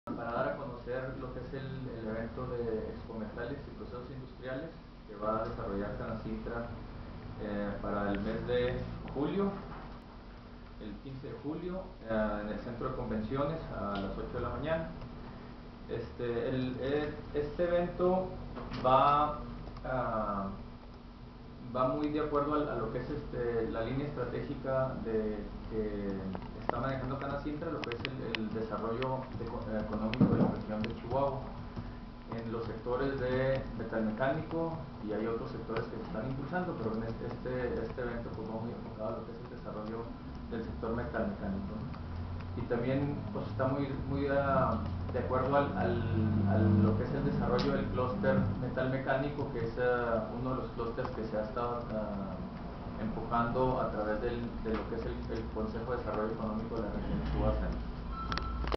Para dar a conocer lo que es el evento de Expo Metales y Procesos Industriales que va a desarrollarse en la Cintra para el mes de julio, el 15 de julio, en el Centro de Convenciones a las 8 de la mañana. Este evento va muy de acuerdo a lo que es la línea estratégica que está manejando Canacintra, lo que es el desarrollo económico de la región de Chihuahua en los sectores de metalmecánico, y hay otros sectores que se están impulsando, pero en este evento pues va muy enfocado a lo que es el desarrollo del sector metalmecánico, ¿no? Y también pues está muy de acuerdo a lo que es el desarrollo del clúster metalmecánico, que es uno de los clústeres que se ha estado empujando a través de lo que es el Consejo de Desarrollo Económico de la región de Chihuahua.